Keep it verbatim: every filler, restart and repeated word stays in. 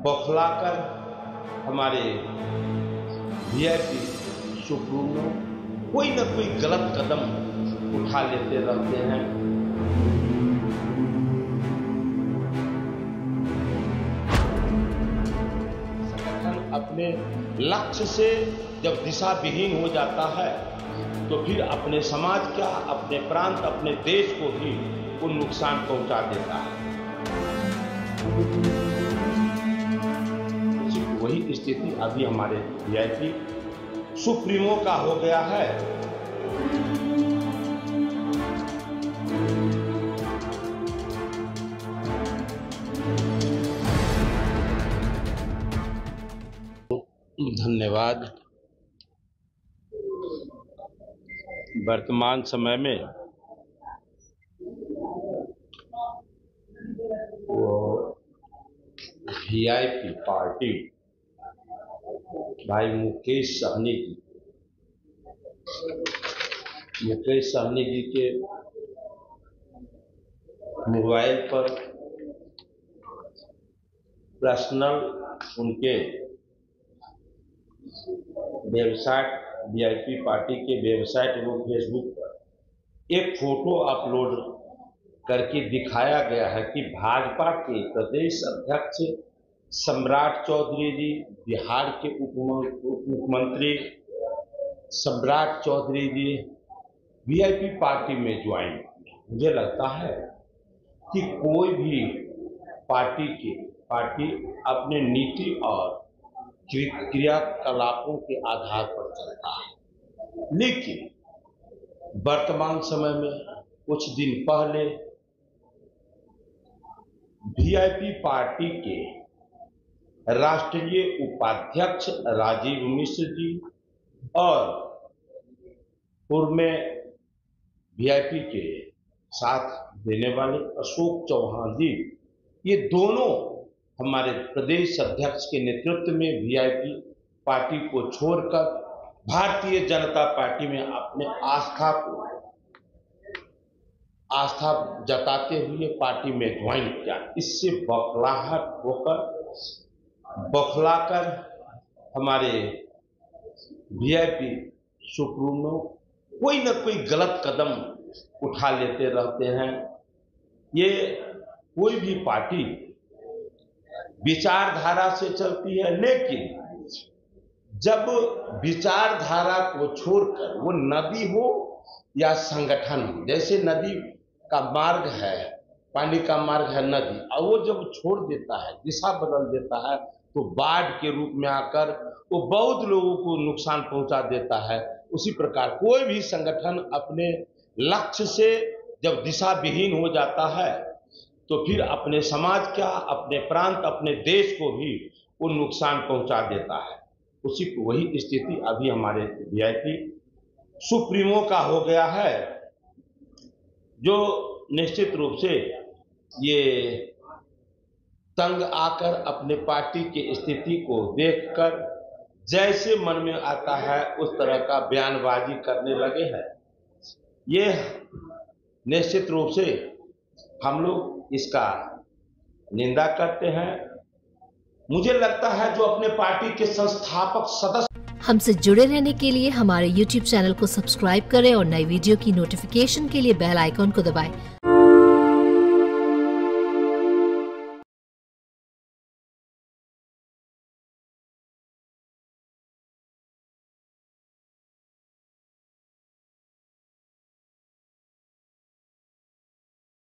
बौखलाकर हमारे VIP supremo कोई न कोई गलत कदम उठा लेते रहते हैं। संगठन अपने लक्ष्य से जब दिशा विहीन हो जाता है तो फिर अपने समाज का, अपने प्रांत, अपने देश को भी वो नुकसान पहुंचा देता है। वही स्थिति अभी हमारे वीआईपी सुप्रीमो का हो गया है। धन्यवाद। वर्तमान समय में वो वीआईपी पार्टी भाई मुकेश सहनी जी मुकेश सहनी जी के मोबाइल पर पर्सनल उनके वेबसाइट वीआईपी पार्टी के वेबसाइट एवं फेसबुक पर एक फोटो अपलोड करके दिखाया गया है कि भाजपा के प्रदेश अध्यक्ष सम्राट चौधरी जी, बिहार के उप मुख्यमंत्री सम्राट चौधरी जी वीआईपी पार्टी में ज्वाइन। मुझे लगता है कि कोई भी पार्टी के पार्टी अपने नीति और क्रियाकलापों के आधार पर चलता है, लेकिन वर्तमान समय में कुछ दिन पहले वीआईपी पार्टी के राष्ट्रीय उपाध्यक्ष राजीव मिश्र जी और पूर्व में वीआईपी के साथ देने वाले अशोक चौहान जी, ये दोनों हमारे प्रदेश अध्यक्ष के नेतृत्व में वीआईपी पार्टी को छोड़कर भारतीय जनता पार्टी में अपने आस्था को आस्था जताते हुए पार्टी में ज्वाइन किया। इससे बौखलाहट होकर बौखलाकर हमारे वीआईपी सुप्रीमो कोई न कोई गलत कदम उठा लेते रहते हैं। ये कोई भी पार्टी विचारधारा से चलती है, लेकिन जब विचारधारा को छोड़कर वो नदी हो या संगठन हो, जैसे नदी का मार्ग है, पानी का मार्ग है नदी, और वो जब छोड़ देता है, दिशा बदल देता है, तो बाढ़ के रूप में आकर वो बहुत लोगों को नुकसान पहुंचा देता है। उसी प्रकार कोई भी संगठन अपने लक्ष्य से जब दिशा विहीन हो जाता है तो फिर अपने समाज का, अपने प्रांत, अपने देश को भी वो नुकसान पहुंचा देता है। उसी वही स्थिति अभी हमारे वीआईपी सुप्रीमो का हो गया है, जो निश्चित रूप से ये तंग आकर अपने पार्टी की स्थिति को देखकर जैसे मन में आता है उस तरह का बयानबाजी करने लगे हैं। ये निश्चित रूप से हम लोग इसका निंदा करते हैं। मुझे लगता है जो अपने पार्टी के संस्थापक सदस्य हमसे जुड़े रहने के लिए हमारे यूट्यूब चैनल को सब्सक्राइब करें और नई वीडियो की नोटिफिकेशन के लिए बेल आइकॉन को दबाएं।